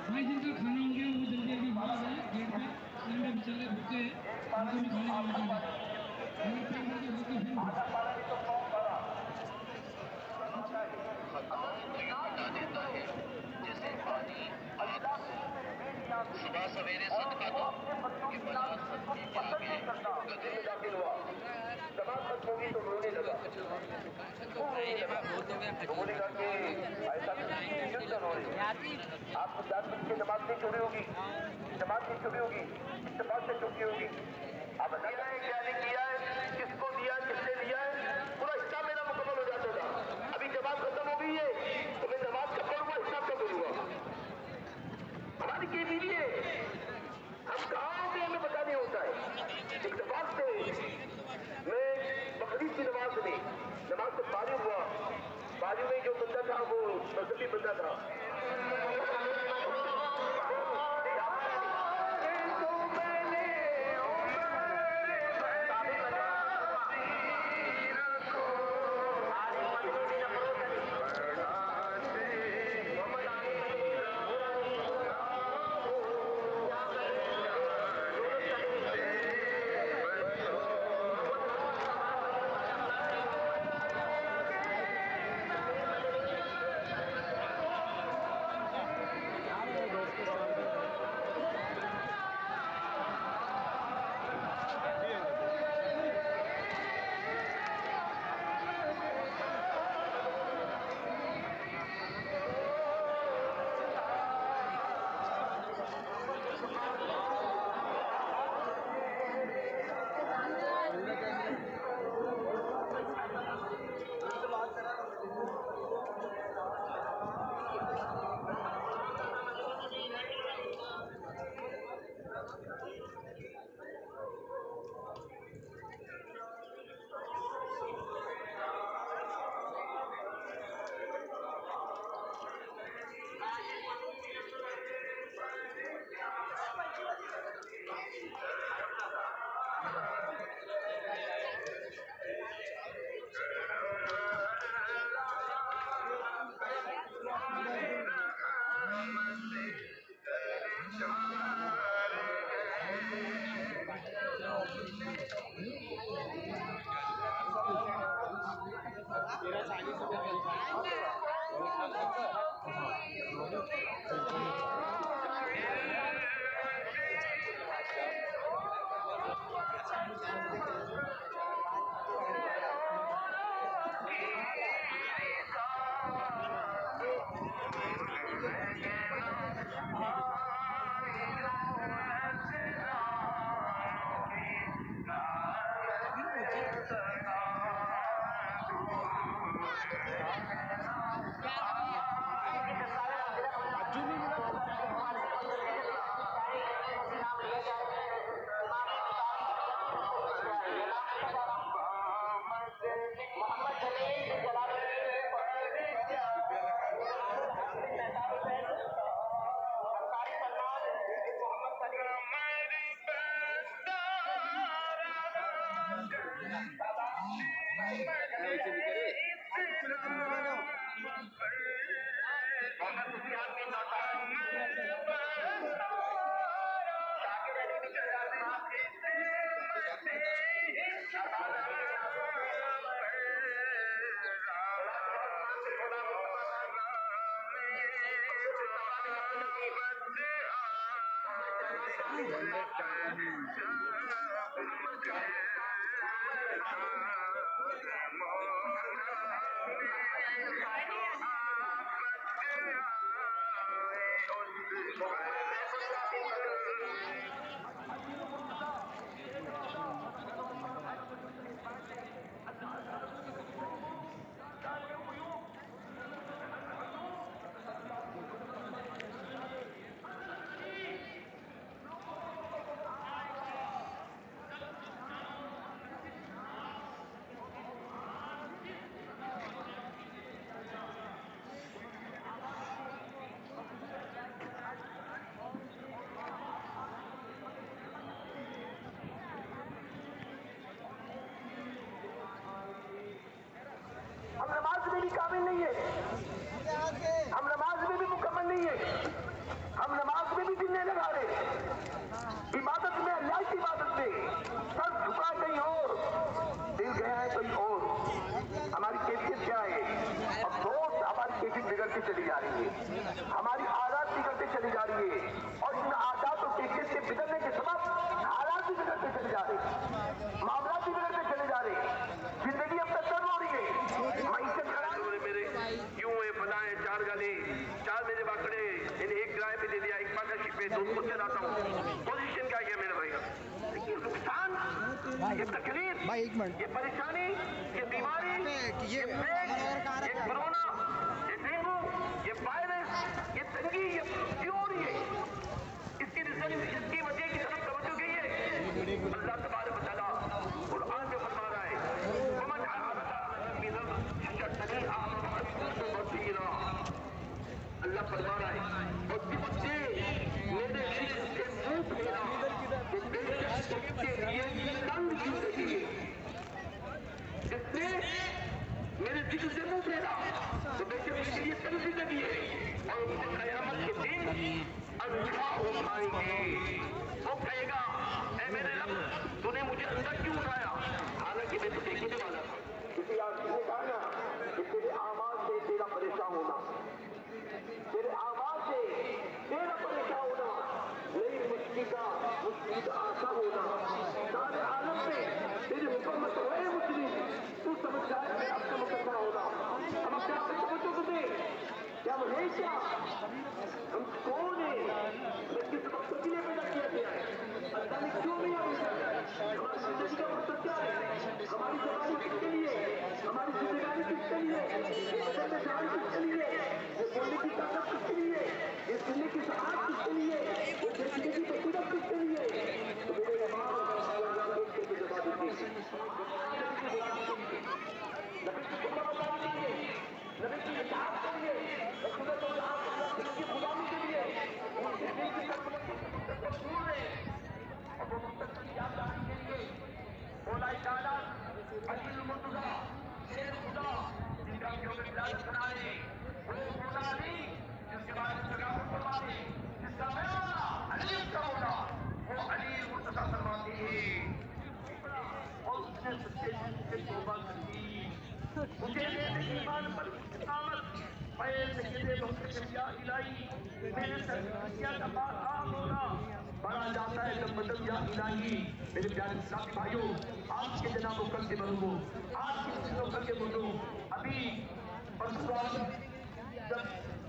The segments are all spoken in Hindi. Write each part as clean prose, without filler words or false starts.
भाई जिनका खाना हो गया वो जल्दी जल्दी बाहर आ जाए गेट पे, सिलेंडर बेचारे भूखे हैं, उनको भी खाने देना चाहिए। पूरा पेट भर के भूखे फिर उठो। खतरों को यूं मिटा देता है जैसे पानी आग को। सुबह सवेरे सदका दो कि भला सदके के आगे गधे दाखिल हुआ, जमात खत्म होगी तो रोने लगा। तो बोले कहा कि ऐसा क्यों रोने, आपको जानबूझ के जमात नहीं छोड़ी होगी, जमात नहीं छोड़ी होगी, इत्तेफाक से चुकी होगी। आप दिया है क्या नहीं किया है, किसको दिया है, किसने लिया है, पूरा हिसाब मेरा मुकम्मल हो जाता था। अभी जमात खत्म हो गई है तो मैं जमात का पढ़ूंगा, हिसाब का करूंगा। हमारी के लिए हम कहाँ होते हमें पता नहीं होता है। इत्तेफाक से मैं बकरीद की नमाज में नमाज से फारिग हुआ, बाजू में जो बंदा था वो मजहबी बंदा था। मेरा 40 हम नमाज में भी काबिल नहीं है, हम नमाज में भी मुकम्मल नहीं है। हम नमाज में भी दिल नहीं लगा रहे, इबादत में, अल्लाह की इबादत में सर झुका कहीं और, दिल गया है कहीं और। हमारी कैफियत क्या है? अफसोस, हमारी कैफियत बिगड़ती चली जा रही है, हमारी आदत बिगड़ती चली जा रही है, और इन आदत और कैफियत के बिगड़ने के सबब हालात भी बिगड़ते चले जा रहे, मामला भी बिगड़ते चले जा रहे, जिंदगी अब तक दर्द हो रही है, मईशत खराब हो रही। मेरे यूं है बनाए चार गाने, चार मेरे बाकड़े, इन्हें एक किराए पे दे दिया, एक पार्टनरशिप पे, दो खुद चलाता हूँ। पोजीशन क्या है मेरे भाई? ये नुकसान, ये तकलीफ, ये परेशानी, ये बीमारी, ये प्लेग, ये कोरोना, ये डेंगू, ये वायरस, ये तंगी, ये क्यों है? इसकी इसकी वजह की तरफ तवज्जो गई है। अल्लाह तबारक व तआला कुरान में फरमा रहा है, वमन अल्लाह फरमा रहा है, और जिससे मेरे रिज़्क़ से मुंह फेरा तो बेशक उसके लिए तंग जिंदगी है। जिसने मेरे जिक्र से मुंह फेरा तो बेशक उसके लिए तंग जिंदगी है, और उसको क़यामत के दिन अंधा उठाएंगे। वो कहेगा, ऐ मेरे रब, तूने मुझे अंदर क्यों उठाया, हालांकि मैं तो देखने वाला था। किसी आदमी ने कहा ना कि तेरे आवाज से तेरा परेशान होना, तेरे आवाज से तेरा परेशान होना, नई मुश्किल का आशा होना, सारे आलम में तेरी हुकूमत है मुस्लिम, तू समझ जाए मैं अब से मुकद्दर होना। हम अपने आप को समझो तुझे क्या हम है, क्या हम कौन है, मैं किस मकसद के लिए पैदा किया गया है, अल्लाह ने क्यों नहीं भेजा है, हमारी जिंदगी का मकसद क्या है, हमारी जवानी किसके लिए, हमारी जिम्मेदारी किसके लिए, ये बदन में जान किसके लिए, ये बोलने की ताकत किसके लिए, ये सुनने की सहायता किसके लिए, ये देखने की बसीरत किसके लिए। तो मेरे इमाम जवाब दीजिए, नबी की खुदा बताने के लिए, नबी की इताअत के लिए, रसूल की गुलामी के लिए, उनके दिल की तरफ दूर है, और वो मुस्तक़बिल की याददाश्त के लिए मौला ताला अलील मुर्तज़ा शेर खुदा जिनका क्यों विलायत कराए, वो मौला अली जिसके बारे में सगावत फरमाते, जिसका मौला अली का मौला वो अलील मुर्तज़ा फरमाते हैं। और उसने सच्चे दिल से तौबा की, मुझे मेरे ईमान पर इस्तिकामत, मैं सैयदे मुस्तकिया इलाही, मेरे सरकिया का बात होना बड़ा जाता है जब मतलब या इलाही। मेरे प्यारे साथी भाइयों, आज के जनाब कल के बंधुओं, आज के कल के बंधुओं, अभी परसों जब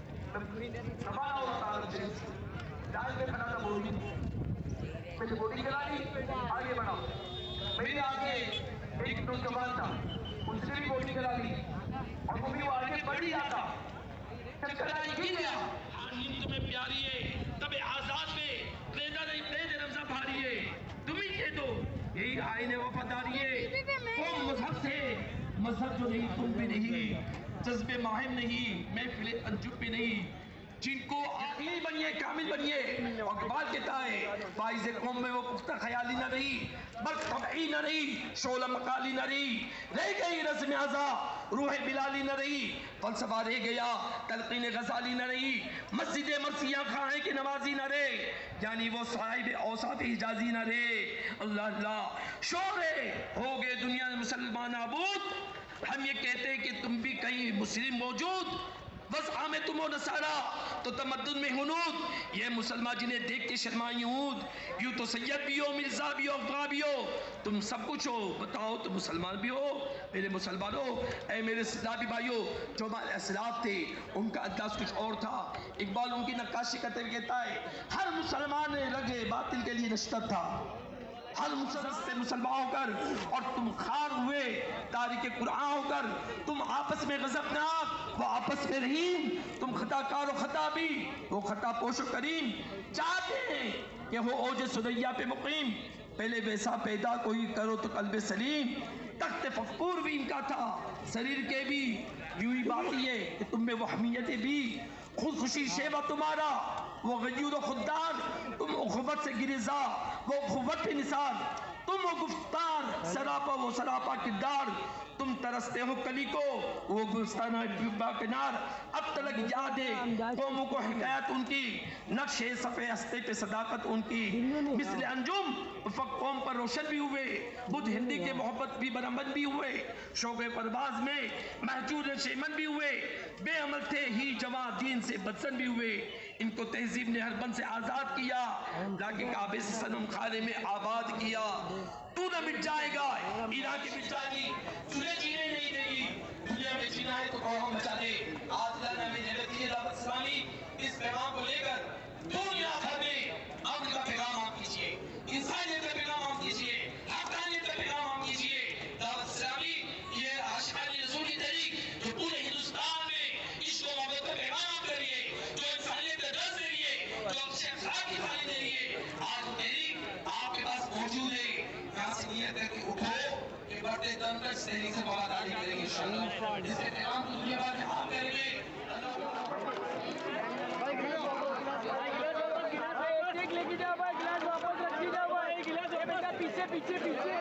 रवाना हुआ था लाल में खड़ा था बोली, मैंने बोली चला ली, आगे बढ़ा, मेरे आगे एक नौजवान था, उसने भी बोली चला ली, और वो भी वो आगे बढ़ ही आता, चक्कराई गिर गया। नींद तुम्हें प्यारी है, तबे आजाद में प्रेदा नहीं प्रेद रमजा भारी है, तुम ही कह दो यही आईने वफादारी है। वो मजहब से मजहब जो नहीं तुम भी नहीं, जज्बे माहिम नहीं महफिले अंजुम भी नहीं, जिनको आखिरी बनिए कामिल बनिए, और कमाल कहता है फाइज कौम में वो पुख्ता ख्याली न रही, बल तबई न रही, शोला मकाली न रही, रह गई रस्म आज़ा रूह बिलाली न रही, फलसफा रह गया तलकीन गजाली न रही, मस्जिद मरसिया खाए की नमाजी न रहे, यानी वो साहिब औसाफ हिजाजी न रहे। अल्लाह अल्लाह शोरे हो गए दुनिया में मुसलमान आबूद, हम ये कहते हैं कि तुम भी कहीं मुस्लिम मौजूद, बस आमे तुम हो नसारा तो तमद्दुन में हुनूद, ये मुसलमान जिन्हें देख के शर्माई हूद, यूँ तो सैयद भी हो, मिर्जा भी हो, अफगा भी हो, तुम सब कुछ हो, बताओ तुम मुसलमान भी हो। मेरे मुसलमानों, ऐ मेरे इस्लामी भाइयों, जो हमारे असलाफ थे उनका अंदाज कुछ और था। इकबाल उनकी नक्काशी करते हुए कहता है, हर मुसलमान ने रगे बातिल के लिए नश्तर था, हर मुसलमान से मुसलमान होकर और तुम खार हुए तारीख कुरान होकर, तुम आपस में गज़बनाक वो आपस में रहीम, तुम खताकार और खता भी वो खता पोश करीम, चाहते हैं कि हो ओज सुदैया पे मुकीम, पहले वैसा पैदा कोई करो तो कल्बे सलीम, तख्त फक्कूर भी इनका था शरीर के भी, यूं ही बात है कि तुम में वो हमीयतें भी, खुद खुशी शेवा तुम्हारा वो गयूर खुददार, तुम उखुवत से गिरिजा वो उखुवत पे निसार, तुम वो गुफ्तार सरापा, वो सरापा किरदार, तुम तरसते हो कली को वो गुस्ताना किनार। अब तलक याद है कौमों को हिकायत उनकी, नक्शे सफ़े हस्ते पे सदाकत उनकी। मिसले अंजुम उफ़क़ कौम पर रोशन भी हुए, बुध हिंदी के मोहब्बत भी बरामद भी हुए, शौक़े परवाज में महजूर शेमन भी हुए, बेअमल थे ही जवां दीन से बदसन भी हुए। इनको तहजीब ने हर बन से आज़ाद किया, लाके काबे से सनम खाने में आबाद किया। तू न मिट जाएगा ईरान की मिट जाएगी, तुझे जीने नहीं देगी, दुनिया में जीना है तो कौम बचा दे। आज लाना में निरती दावत इस्लामी इस पैगाम को लेकर दुनिया भर में अमन का पैगाम आप कीजिए, इंसानियत का पैगाम आप कीजिए, हक़ानियत का पैगाम आप कीजिए। दावत इस्लामी ये आशिकानी रसूली तहरीक जो पूरे हिंदुस्तान में इश्क और मोहब्बत का पैगाम आप करिए, जो इंसानियत का दर्स दे रही है, जो अच्छे अखलाक की तालीम दे रही है, आज तहरीक आपके पास मौजूद है। यहाँ से नियत करके उठो कि बढ़ते दम तक तहरीक से वफादारी करेंगे इंशाअल्लाह। इसके पैगाम को दुनिया भर में आप करेंगे। लेके जाओ भाई, गिलास वापस रखी जाओ भाई, गिलास वापस पीछे पीछे पीछे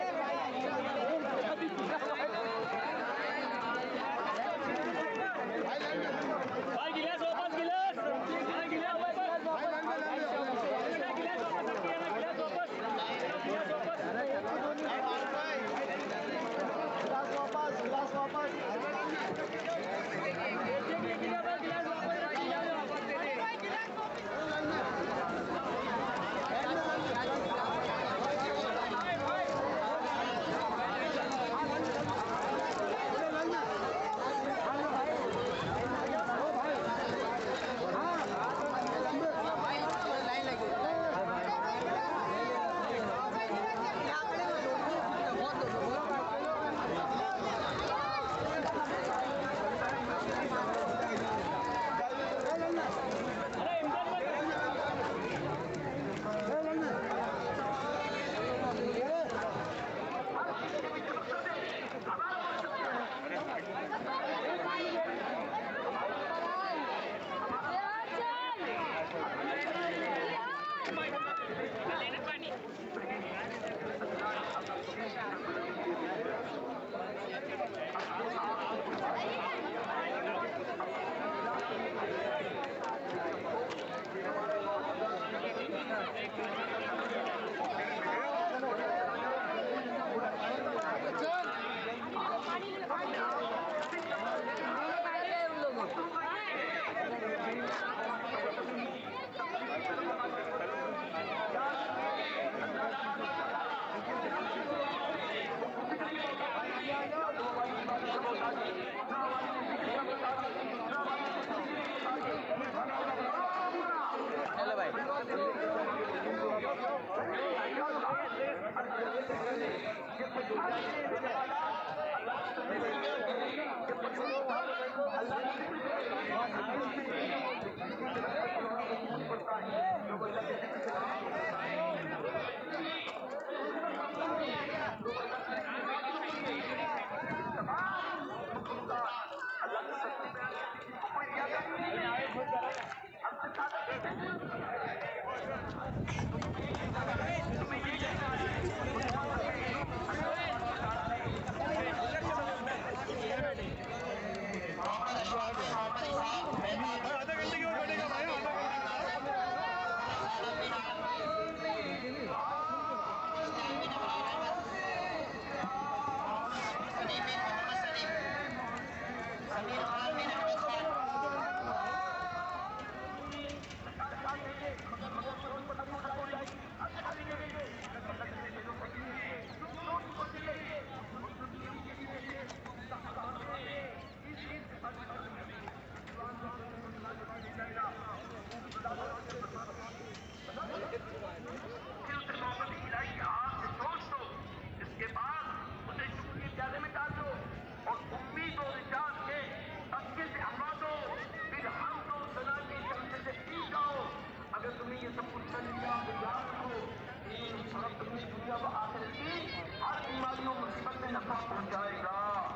भाई, गिलास वापस, गिलास भाई, गिलास वापस, गिलास वापस रखिए ना, गिलास वापस, गिलास वापस, गिलास वापस लेके जाओ भाई, गिलास वापस रखी जाओ, वापस दे दे भाई, गिलास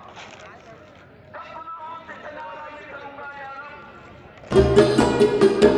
पहुंचाएगा।